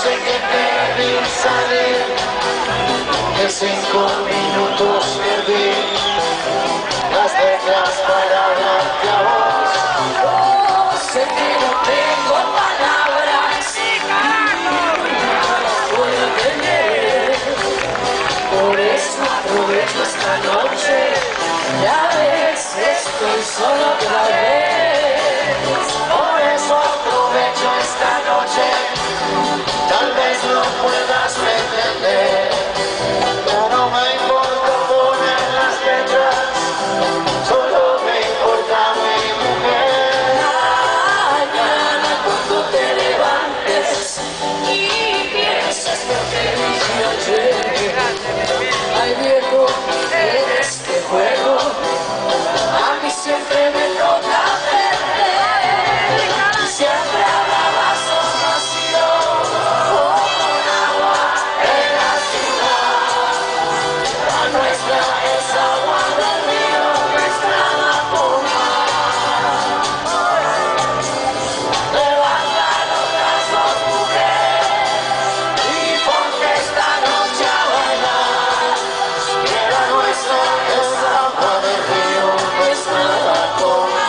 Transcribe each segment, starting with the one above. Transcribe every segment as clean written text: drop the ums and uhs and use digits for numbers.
sé que te vi salir, en 5 minutos perdí las letras para hablarte a vos. Oh, sé que no tengo palabras y nunca las voy a tener. Por eso aprovecho esta noche, ya ves, estoy solo otra vez. Por eso aprovecho esta noche, tal vez no puedas pretender. Ya no me importa poner las letras, solo me importa mi mujer. Mañana cuando te levantes y pienses lo que dije ayer, ay viejo, en este juego a mí siempre me toca perder. Siempre habrá vasos vacíos con agua en la ciudad. La nuestra es agua del río, nuestra la pomar. Levanta los brazos, mujer, y ponte esta noche a bailar. Que la nuestra es agua del río, nuestra la toma.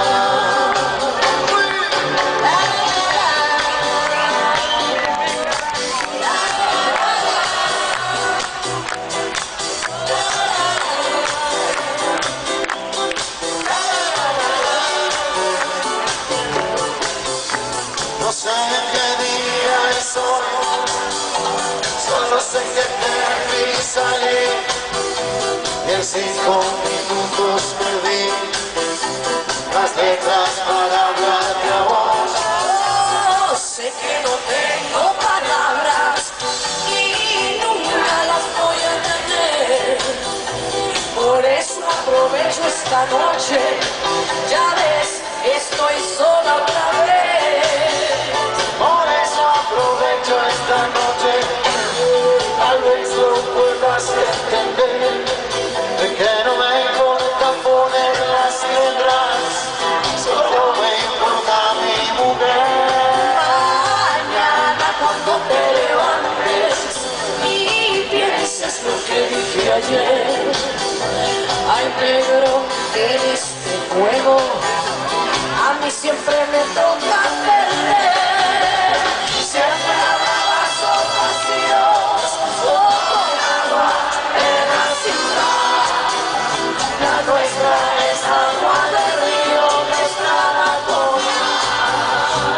No sé qué día es hoy, solo sé que te vi salir, y en 5 minutos perdí las letras para hablarte a vos. Oh, sé que no tengo palabras y nunca las voy a tener. Por eso aprovecho esta noche, ya ves, estoy sola otra vez. Por eso aprovecho esta noche, tal vez lo puedas entender, de que no me importa poner las letras, solo me importa mi mujer. Mañana cuando te levantes y pienses lo que dije ayer, ay negro, en este juego a mí siempre me toca perder. Siempre habrá vasos vacíos con agua en la ciudad. La nuestra es agua del río, nuestra la tomar.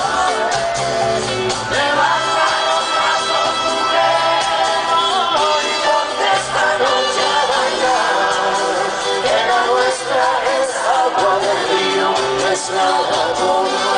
Levanta los brazos, mujer, y ponte esta noche a bailar. Que la nuestra es agua del río, nuestra la toma.